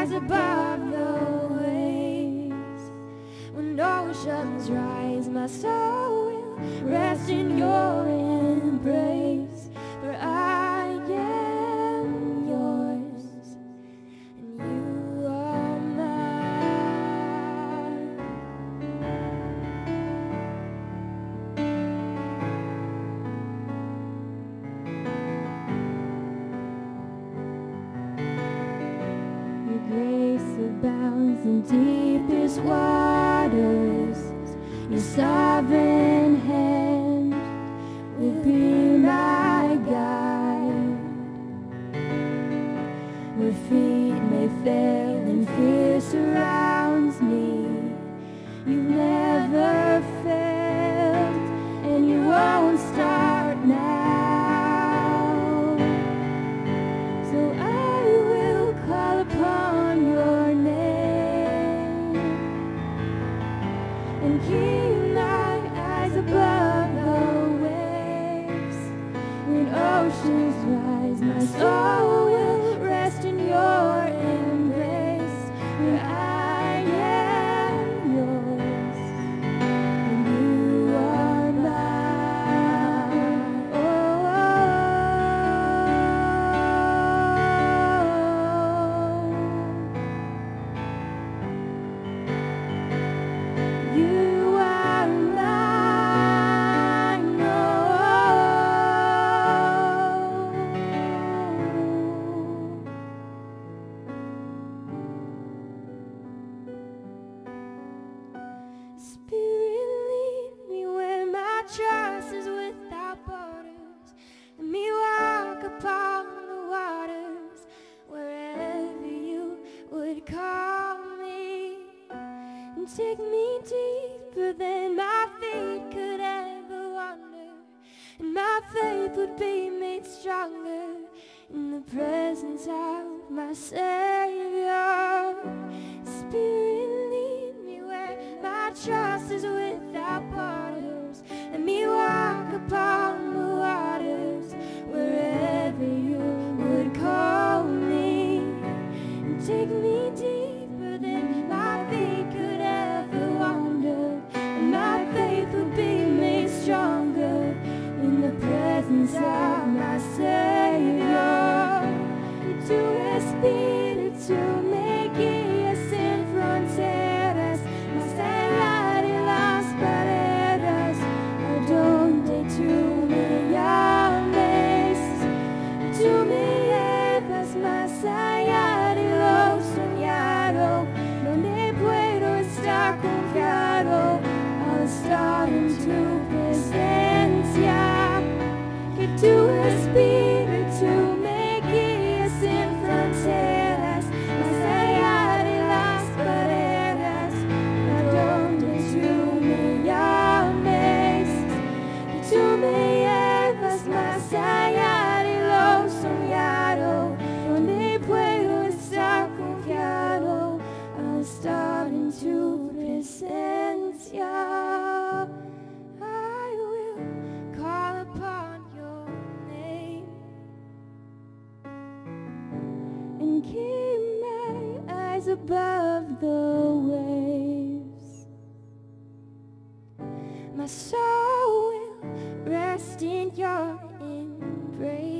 eyes above the waves. When oceans rise, my soul will rest in your embrace. For I am yours, and you are mine. Your grace abounds in deepest waters. Your sovereign hand will be my guide. Where feet may fail and fear surrounds me, you've never failed, and you won't start now. So I will call upon your name and keep my eyes above the waves. When oceans rise, my soul will rest in your embrace. Where I am yours, and you are mine. Oh, you are mine. Oh, Spirit, lead me where my trust is without borders. Let me walk upon the waters wherever you would call me. And take me deeper than my feet could ever wander, and my faith would be made stronger in the presence of my Savior. Spirit, lead me where my trust is without borders. Let me walk upon the waters wherever you would call me. And take me deeper than my feet could ever wander, and my faith would be made stronger in the presence of my Savior. Tu espíritu me guía sin fronteras, más allá de las paredes, a donde tú me llames. Tú me llevas más allá de lo soñado, donde puedo estar confiado al estar en tu presencia. Que tu espíritu me guíe sin fronteras, más allá de las paredes, a donde tú me llames. Que tú me llevas más allá de lo soñado, donde puedo estar confiado al estar en tu presencia. I will call upon your name and keep my eyes above the waves. My soul will rest in your embrace.